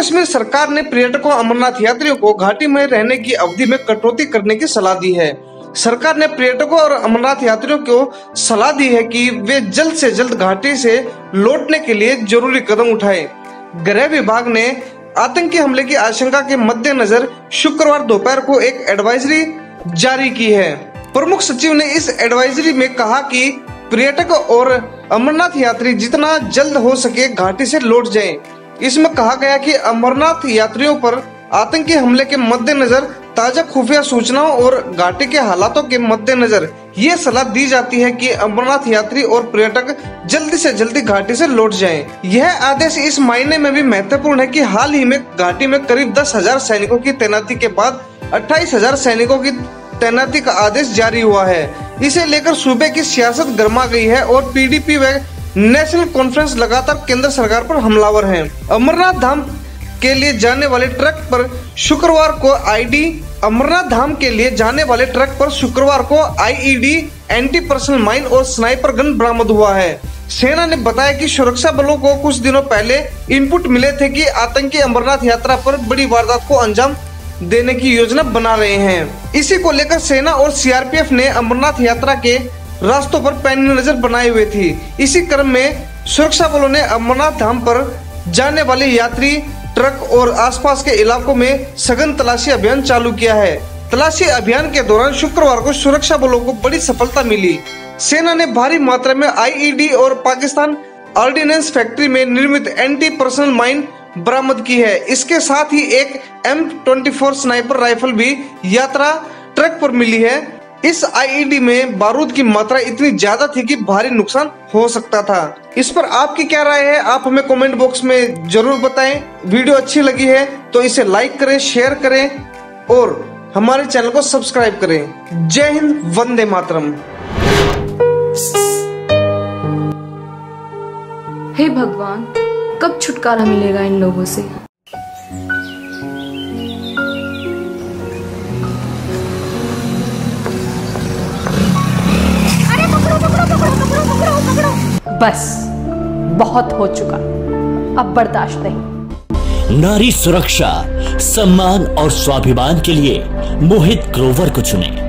कश्मीर सरकार ने पर्यटकों अमरनाथ यात्रियों को घाटी में रहने की अवधि में कटौती करने की सलाह दी है। सरकार ने पर्यटकों और अमरनाथ यात्रियों को सलाह दी है कि वे जल्द से जल्द घाटी से लौटने के लिए जरूरी कदम उठाएं। गृह विभाग ने आतंकी हमले की आशंका के मद्देनजर शुक्रवार दोपहर को एक एडवाइजरी जारी की है। प्रमुख सचिव ने इस एडवाइजरी में कहा कि पर्यटक और अमरनाथ यात्री जितना जल्द हो सके घाटी से लौट जाएं। इसमें कहा गया कि अमरनाथ यात्रियों पर आतंकी हमले के मद्देनजर ताजा खुफिया सूचनाओं और घाटी के हालातों के मद्देनजर ये सलाह दी जाती है कि अमरनाथ यात्री और पर्यटक जल्दी से जल्दी घाटी से लौट जाएं। यह आदेश इस मायने में भी महत्वपूर्ण है कि हाल ही में घाटी में करीब 10,000 सैनिकों की तैनाती के बाद 28,000 सैनिकों की तैनाती का आदेश जारी हुआ है। इसे लेकर सूबे की सियासत गर्मा गई है और पीडीपी व नेशनल कॉन्फ्रेंस लगातार केंद्र सरकार पर हमलावर हैं। अमरनाथ धाम के लिए जाने वाले ट्रक पर शुक्रवार को आईईडी, एंटी पर्सनल माइन और स्नाइपर गन बरामद हुआ है। सेना ने बताया कि सुरक्षा बलों को कुछ दिनों पहले इनपुट मिले थे कि आतंकी अमरनाथ यात्रा पर बड़ी वारदात को अंजाम देने की योजना बना रहे हैं। इसी को लेकर सेना और सीआरपीएफ ने अमरनाथ यात्रा के रास्तों पर पैनी नजर बनाए हुए थी। इसी क्रम में सुरक्षा बलों ने अमरनाथ धाम पर जाने वाले यात्री ट्रक और आसपास के इलाकों में सघन तलाशी अभियान चालू किया है। तलाशी अभियान के दौरान शुक्रवार को सुरक्षा बलों को बड़ी सफलता मिली। सेना ने भारी मात्रा में आईईडी और पाकिस्तान ऑर्डिनेंस फैक्ट्री में निर्मित एंटी पर्सनल माइन बरामद की है। इसके साथ ही एक M24 स्नाइपर राइफल भी यात्रा ट्रक पर मिली है। इस आईईडी में बारूद की मात्रा इतनी ज्यादा थी कि भारी नुकसान हो सकता था। इस पर आपकी क्या राय है, आप हमें कमेंट बॉक्स में जरूर बताएं। वीडियो अच्छी लगी है तो इसे लाइक करें, शेयर करें और हमारे चैनल को सब्सक्राइब करें। जय हिंद, वंदे मातरम। हे भगवान, कब छुटकारा मिलेगा इन लोगों से। बस बहुत हो चुका, अब बर्दाश्त नहीं। नारी सुरक्षा, सम्मान और स्वाभिमान के लिए मोहित ग्रोवर को चुनें।